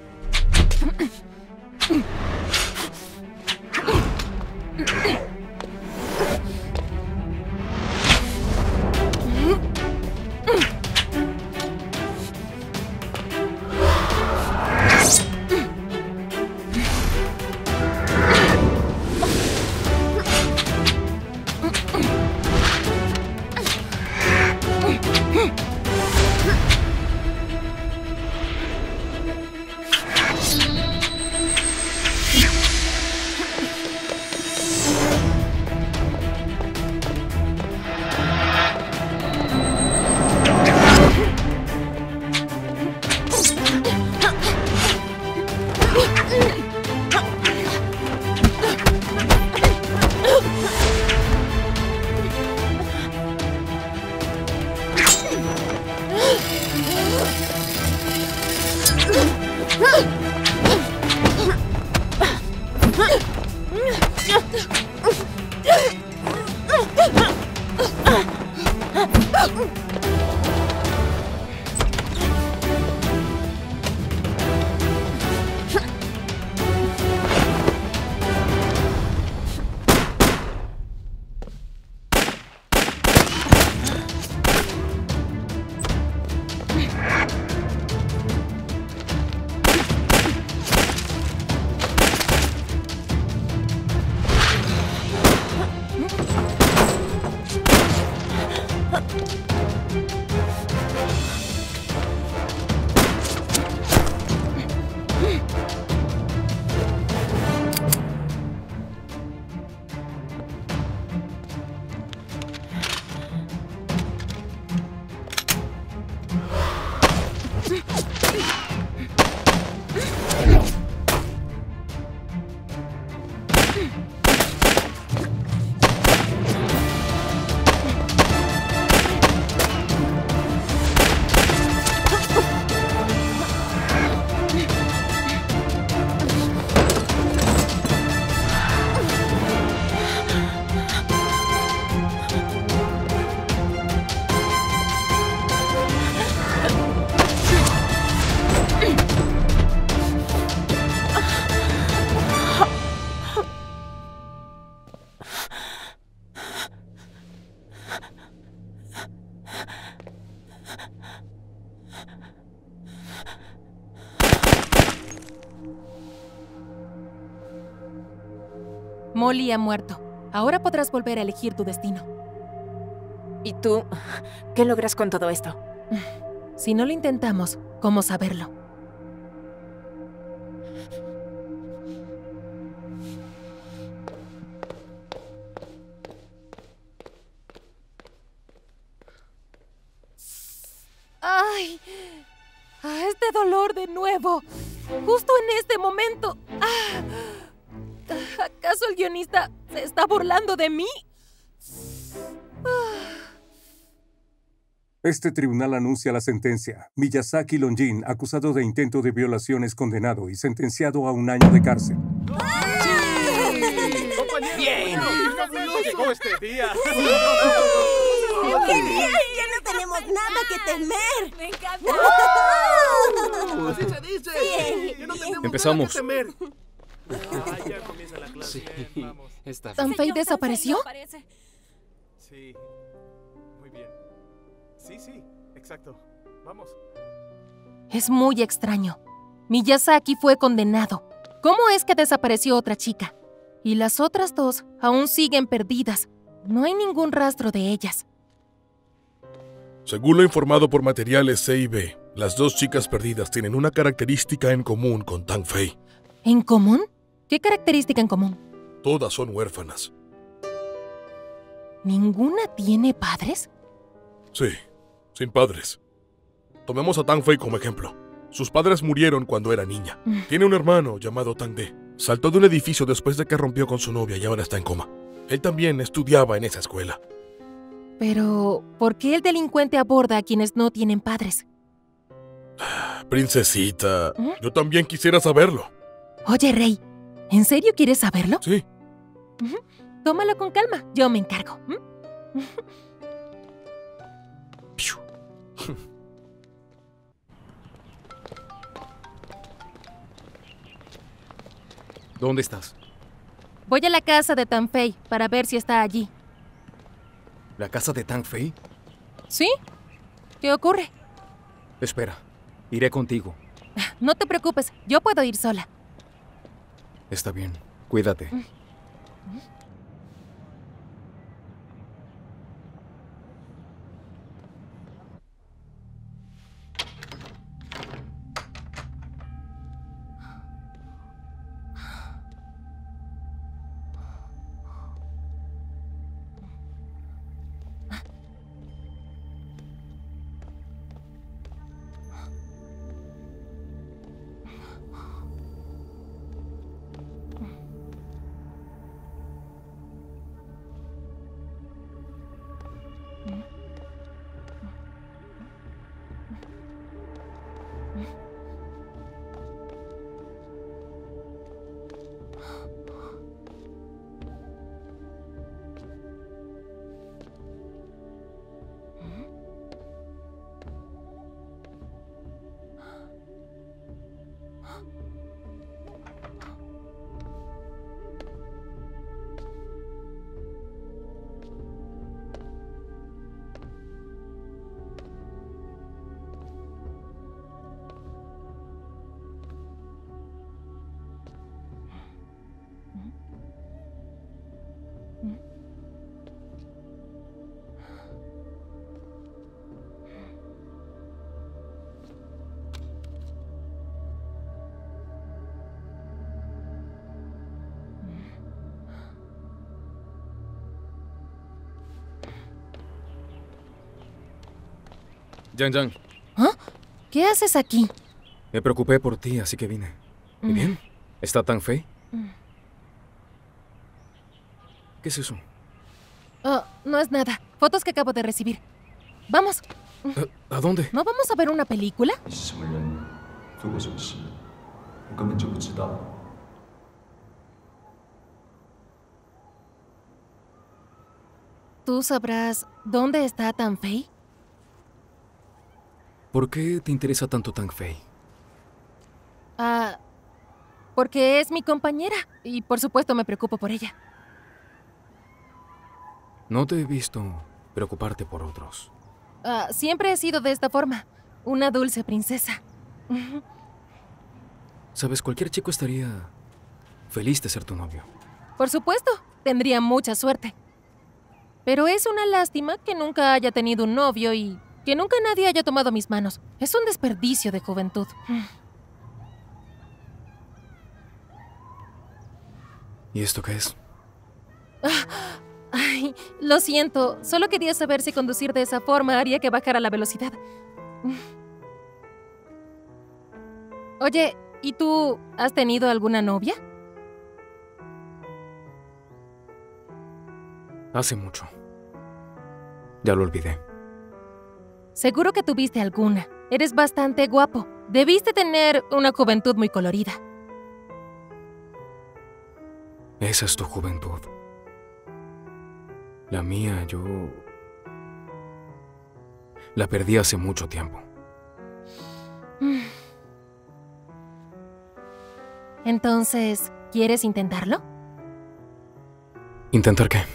Molly ha muerto. Ahora podrás volver a elegir tu destino. ¿Y tú? ¿Qué logras con todo esto? Si no lo intentamos, ¿cómo saberlo? ¡Ay! ¡Este dolor de nuevo! ¡Justo en este momento! ¿Acaso el guionista se está burlando de mí? Este tribunal anuncia la sentencia. Miyazaki Lonjin, acusado de intento de violación, es condenado y sentenciado a 1 año de cárcel. ¡Bien! ¡Llegó este día! ¡Genial! ¡Ya no tenemos nada que temer! ¡Me encanta! ¡Así se dice! Bien. Ya no tenemos Empezamos. Nada que temer. Ya comienza la clase. Sí, está ¿Tanfei desapareció? Sí, muy bien. Sí, exacto. Vamos. Es muy extraño. Miyazaki fue condenado. ¿Cómo es que desapareció otra chica? Y las otras 2 aún siguen perdidas. No hay ningún rastro de ellas. Según lo informado por materiales C&B, las 2 chicas perdidas tienen una característica en común con Tanfei. ¿En común? ¿Qué característica en común? Todas son huérfanas. ¿Ninguna tiene padres? Sí, sin padres. Tomemos a Tang Fei como ejemplo. Sus padres murieron cuando era niña. Tiene un hermano llamado Tang De. Saltó de un edificio después de que rompió con su novia y ahora está en coma. Él también estudiaba en esa escuela. Pero, ¿por qué el delincuente aborda a quienes no tienen padres? Princesita, yo también quisiera saberlo. Oye, Rey, ¿en serio quieres saberlo? Sí. Tómalo con calma, yo me encargo. ¿Dónde estás? Voy a la casa de Tang Fei para ver si está allí. ¿La casa de Tang Fei? ¿Sí? ¿Qué ocurre? Espera, iré contigo. No te preocupes, yo puedo ir sola. Está bien, cuídate. Yang Yang. ¿Ah? ¿Qué haces aquí? Me preocupé por ti, así que vine. ¿Y bien? ¿Está Tang Fei? ¿Qué es eso? Oh, no es nada. Fotos que acabo de recibir. Vamos. ¿A dónde? ¿No vamos a ver una película? ¿Tú sabrás dónde está Tang Fei? ¿Por qué te interesa tanto Tang Fei? Porque es mi compañera y por supuesto me preocupo por ella. No te he visto preocuparte por otros. Siempre he sido de esta forma, una dulce princesa. Sabes, cualquier chico estaría feliz de ser tu novio. Por supuesto, tendría mucha suerte. Pero es una lástima que nunca haya tenido un novio y que nunca nadie haya tomado mis manos. Es un desperdicio de juventud. ¿Y esto qué es? Ay, lo siento. Solo quería saber si conducir de esa forma haría que bajara la velocidad. Oye, ¿y tú has tenido alguna novia? Hace mucho. Ya lo olvidé. Seguro que tuviste alguna. Eres bastante guapo. Debiste tener una juventud muy colorida. Esa es tu juventud. La mía, yo la perdí hace mucho tiempo. Entonces, ¿quieres intentarlo? ¿Intentar qué?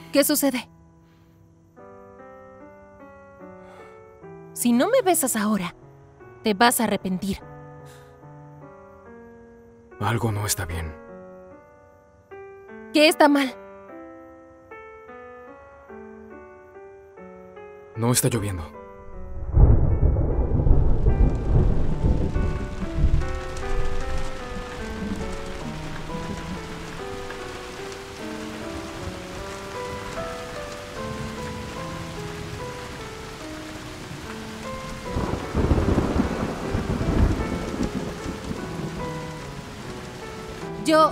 ¿Qué sucede? Si no me besas ahora, te vas a arrepentir. Algo no está bien. ¿Qué está mal? No está lloviendo. Yo...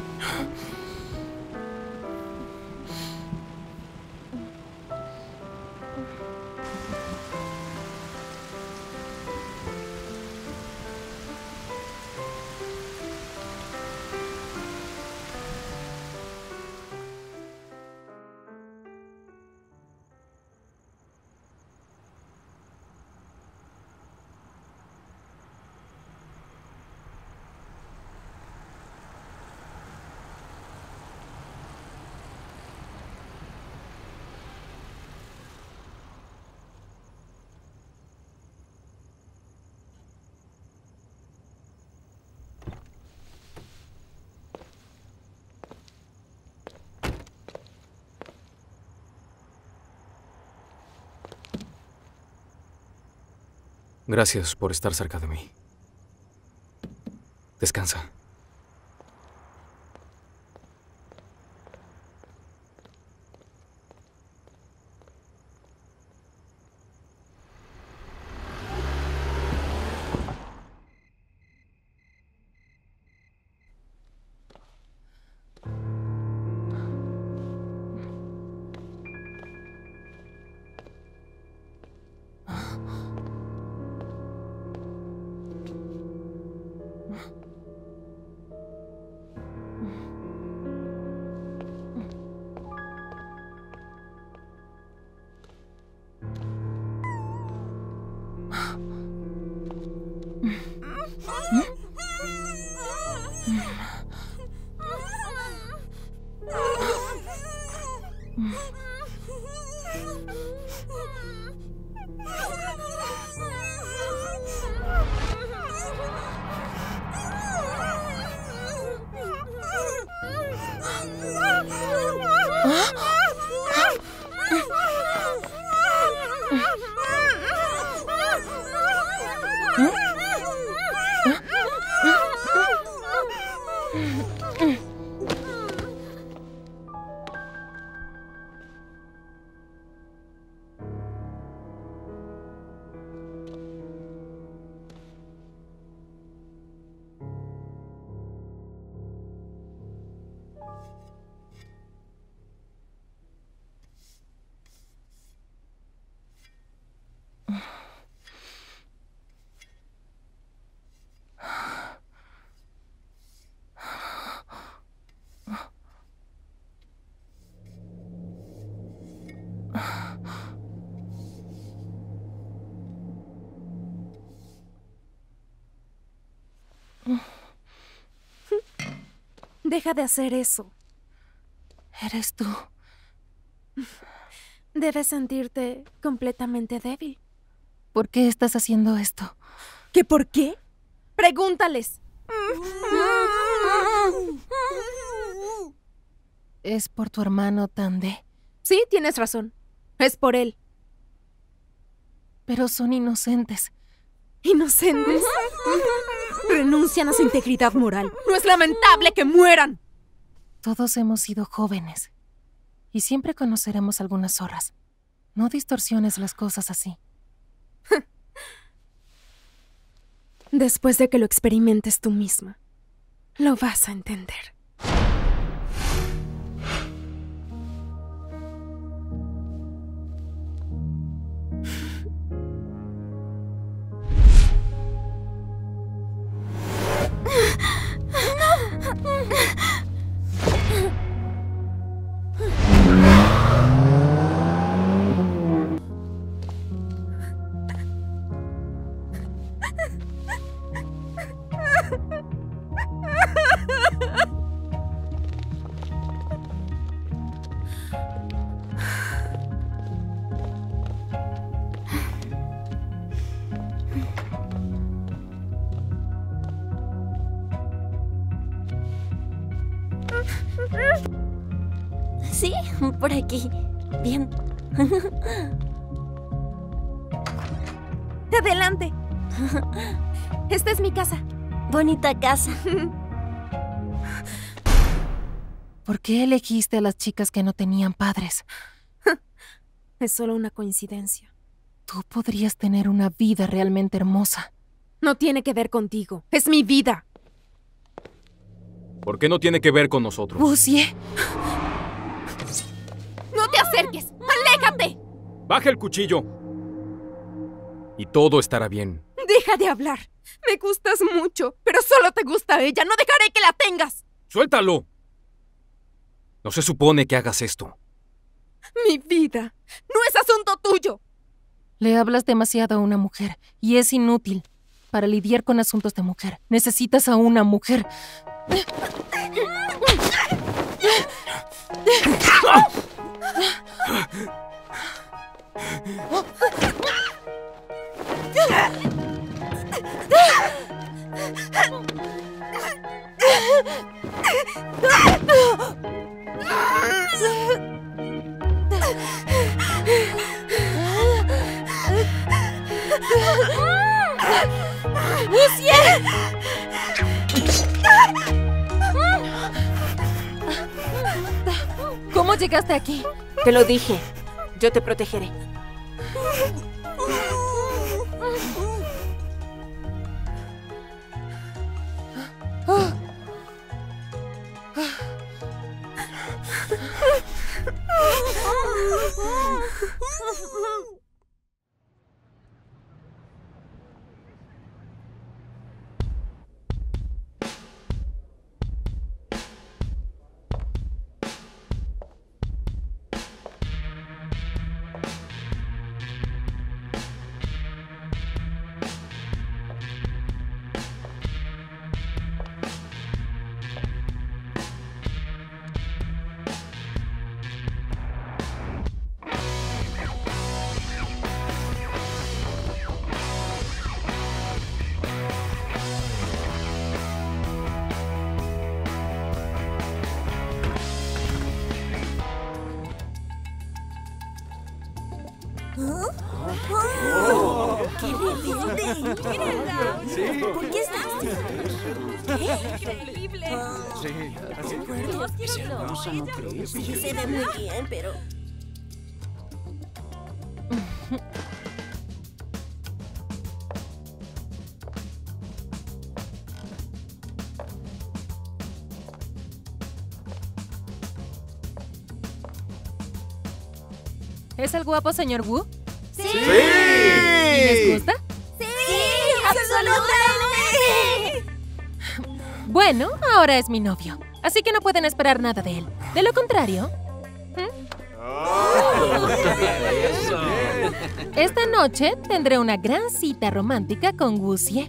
Gracias por estar cerca de mí. Descansa. Deja de hacer eso. Eres tú. Debes sentirte completamente débil. ¿Por qué estás haciendo esto? ¿Qué por qué? Pregúntales. ¿Es por tu hermano Tande? Sí, tienes razón. Es por él. Pero son inocentes. ¿Inocentes? Renuncian a su integridad moral. ¿No es lamentable que mueran? Todos hemos sido jóvenes. Y siempre conoceremos algunas horas. No distorsiones las cosas así. Después de que lo experimentes tú misma, lo vas a entender. Sí, por aquí. Bien. Adelante. Esta es mi casa. Bonita casa. ¿Por qué elegiste a las chicas que no tenían padres? Es solo una coincidencia. Tú podrías tener una vida realmente hermosa. No tiene que ver contigo. Es mi vida. ¿Por qué no tiene que ver con nosotros? Gussie. ¡No te acerques! ¡Aléjate! ¡Baja el cuchillo! Y todo estará bien. Deja de hablar. Me gustas mucho, pero solo te gusta ella. No dejaré que la tengas. ¡Suéltalo! No se supone que hagas esto. Mi vida no es asunto tuyo. Le hablas demasiado a una mujer y es inútil. Para lidiar con asuntos de mujer, necesitas a una mujer. ¿Cómo llegaste aquí? Te lo dije. Yo te protegeré. ¡Qué rebelde! ¡Mírala! Sí. ¿Por qué está así? ¿Qué? ¡Increíble! Sí, así es hermosa, ¿no crees? Sí, se ve muy bien, pero... ¿Es el guapo señor Wu? ¡Sí! ¿Y les gusta? ¡Sí! ¡Absolutamente! Bueno, ahora es mi novio, así que no pueden esperar nada de él. De lo contrario... Esta noche tendré una gran cita romántica con Gussie.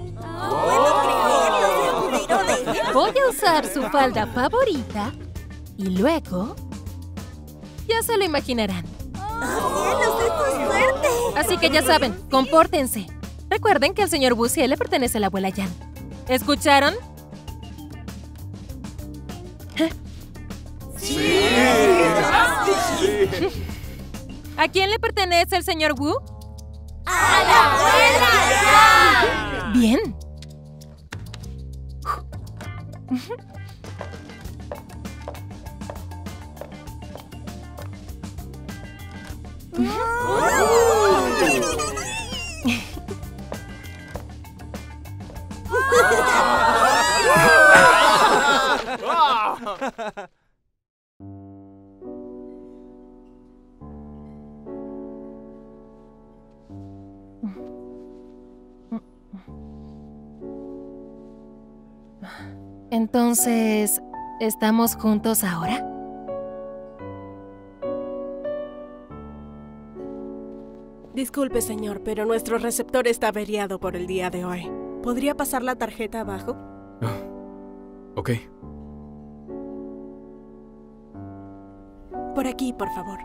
Voy a usar su falda favorita y luego... Ya se lo imaginarán. ¡Cielos, esto es fuerte! Así que ya saben, compórtense. Recuerden que al señor Gussie le pertenece a la abuela Yan. ¿Escucharon? ¡Sí! ¿A quién le pertenece el señor Wu? ¡A la abuela Yan! Bien. Entonces, ¿estamos juntos ahora? Disculpe, señor, pero nuestro receptor está averiado por el día de hoy. ¿Podría pasar la tarjeta abajo? Ok. Por aquí, por favor.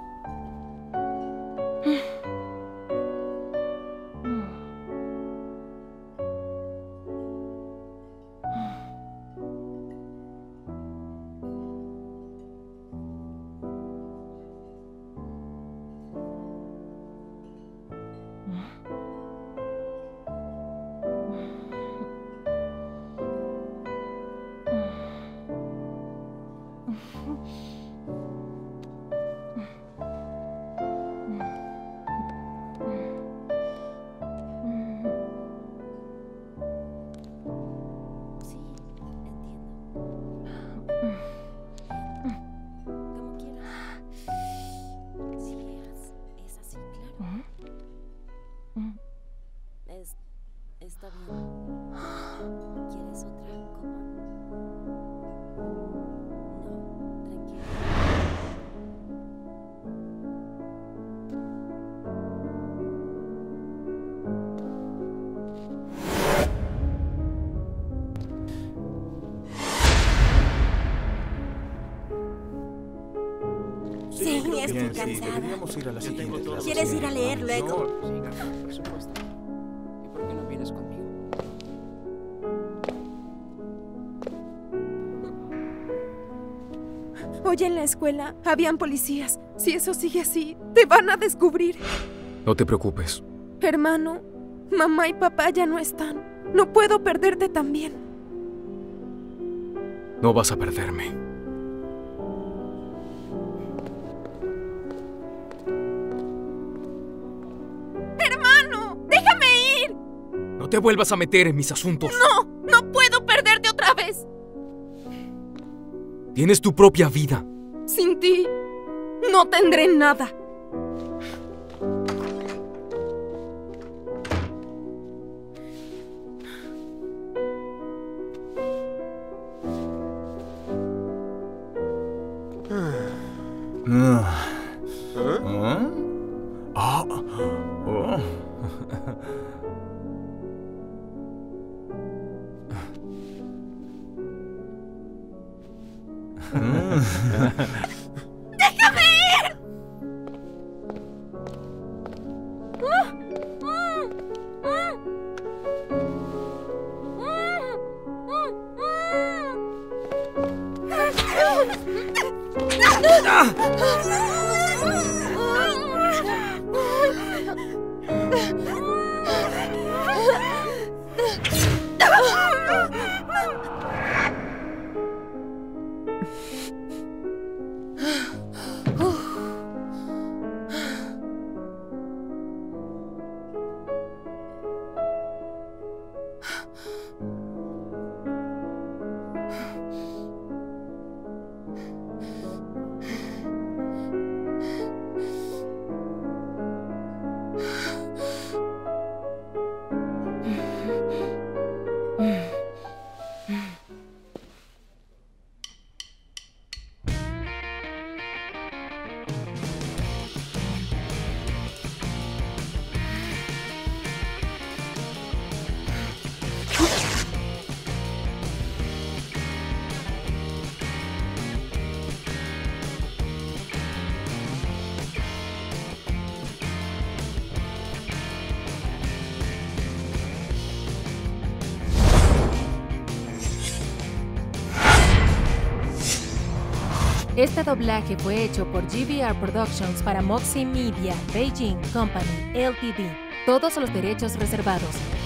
Está bien. ¿Quieres otra copa? No, tranquilo. Sí, estoy Bien, cansada. sí, deberíamos ir a la siguiente clase. ¿Quieres ir a leer luego? Por supuesto. ¿Y por qué no vienes conmigo? Hoy en la escuela habían policías. Si eso sigue así, te van a descubrir. No te preocupes. Hermano, mamá y papá ya no están. No puedo perderte también. No vas a perderme. ¡Hermano! ¡Déjame ir! No te vuelvas a meter en mis asuntos. ¡No! ¡No puedo perderte otra vez! Tienes tu propia vida. Sin ti, no tendré nada. ¡Déjame ir! Este doblaje fue hecho por GVR Productions para Moxie Media Beijing Company Ltd. Todos los derechos reservados.